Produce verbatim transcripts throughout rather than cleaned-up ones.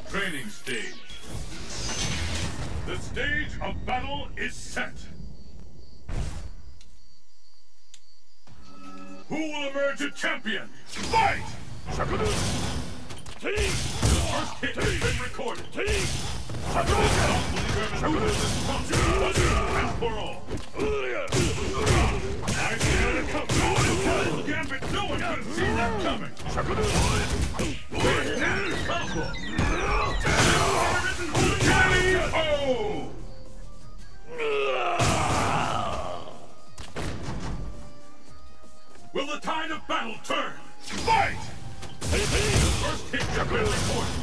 Training stage. The stage of battle is set. Who will emerge a champion? Fight! The first hit has been recorded. I don't believe who is responsible once and for all. I see how it comes. Gambit, no one could see that coming. Where's that combo? K O! Will the tide of battle turn? Fight! The first hit has been recorded.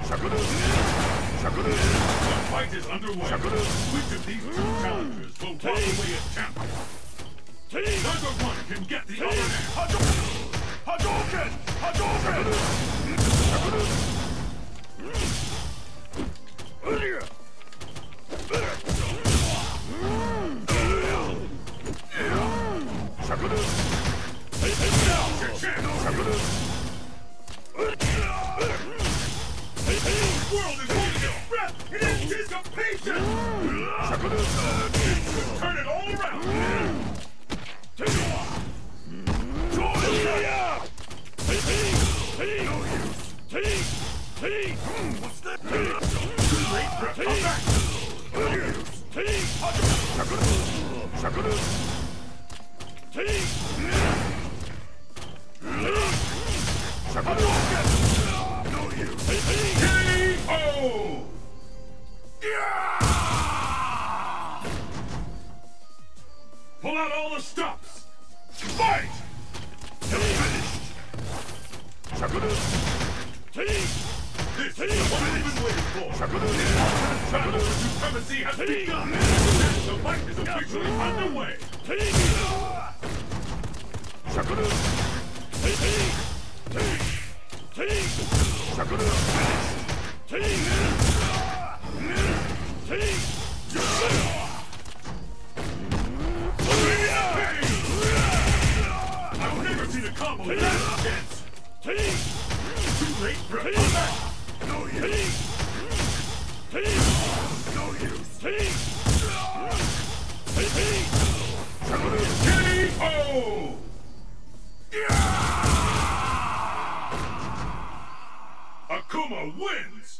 The fight is underway. Which of these two challengers will walk away as champion? Neither one can get the other hand. Hadouken! Hadouken! The world is holding its breath in anticipation! Turn it all around! What's that? Too late for a comeback! No use! K O! Pull out all the stops! Fight! You're finished! This is the one we've been waiting for! The battle for supremacy has begun! And the fight is officially underway! I've never seen a combo that intense! Too late for a comeback! No use! No use! K O! AKUMA wins!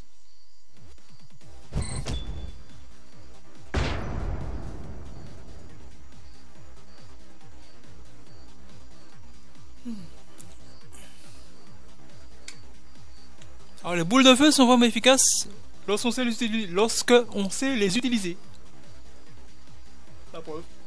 Alors les boules de feu sont vraiment efficaces lorsqu'on sait les utiliser. Lorsqu'on sait les utiliser. La preuve.